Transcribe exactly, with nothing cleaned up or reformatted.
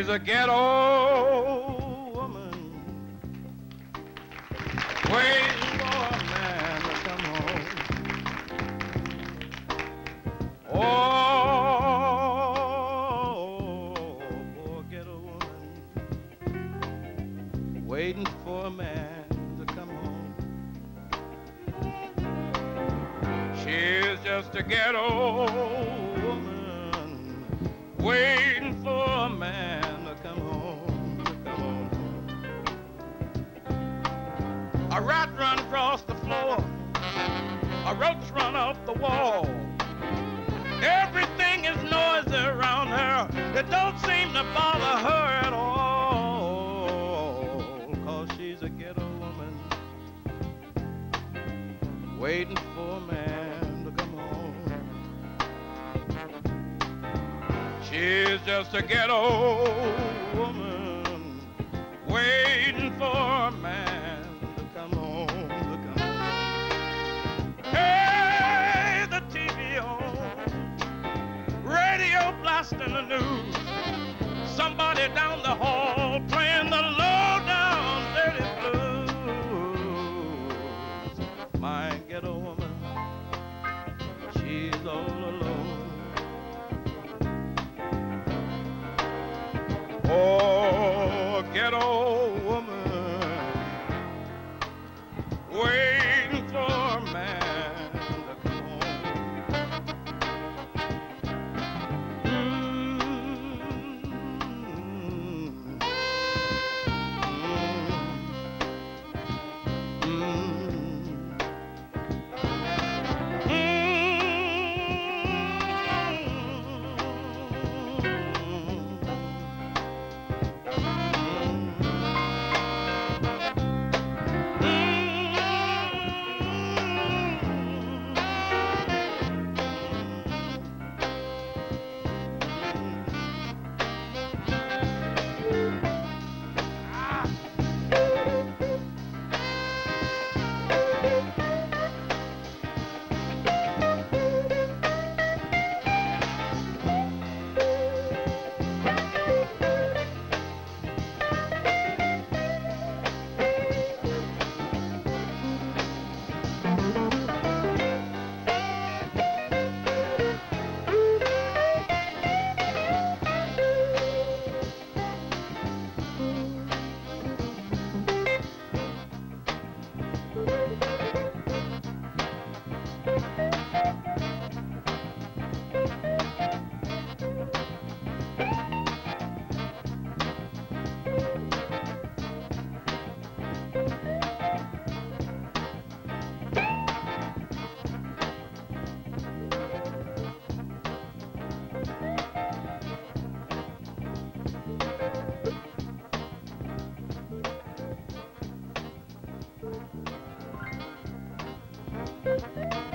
She's a ghetto woman waiting for a man to come home. Oh, poor ghetto woman waiting for a man to come home. She's just a ghetto woman waiting for a man to come home, to come home. A rat run across the floor, a roach run off the wall. Everything is noisy around her. It don't seem to bother her at all, 'cause she's a ghetto woman waiting for a man to come home. She's just a ghetto woman waiting for a man to come home, to come home. Hey, the T V on, radio blasting the news. Somebody down the hall playing the low down dirty blues. My ghetto woman, she's all alone. Oh, ghetto woman waiting for a man to come home. Thank you.